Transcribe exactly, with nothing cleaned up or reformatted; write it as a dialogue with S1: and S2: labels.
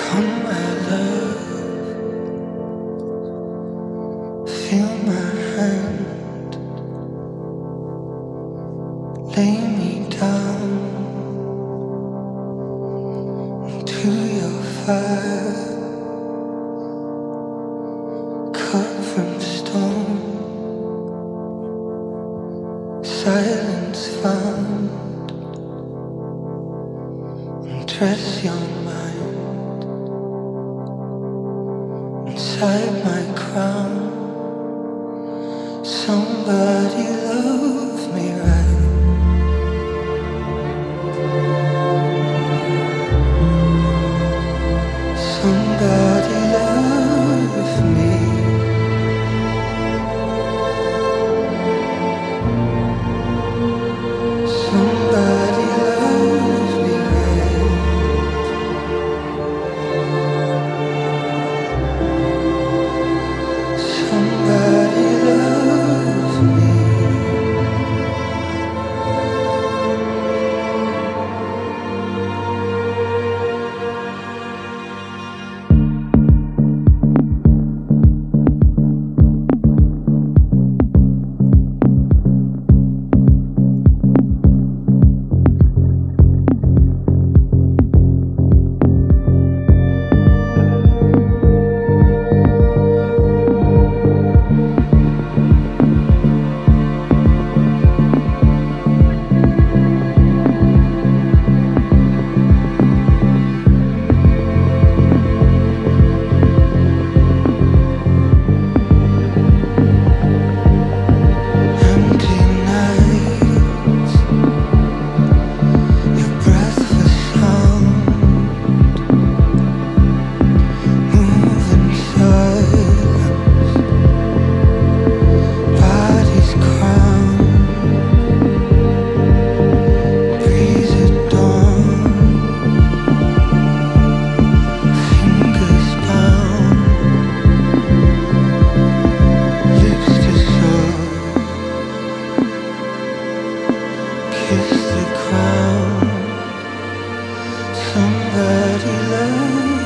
S1: Come, my love, feel my hand, lay me down into your fire, cut from stone, silence found, undress your mind inside my crown. Somebody love me right. Somebody love me. Somebody love me right. Somebody love me. Empty nights, your breath for sound, moving silence, bodies crowned, breeze at dawn, fingers bound, lips to show, kiss the ground. Somebody love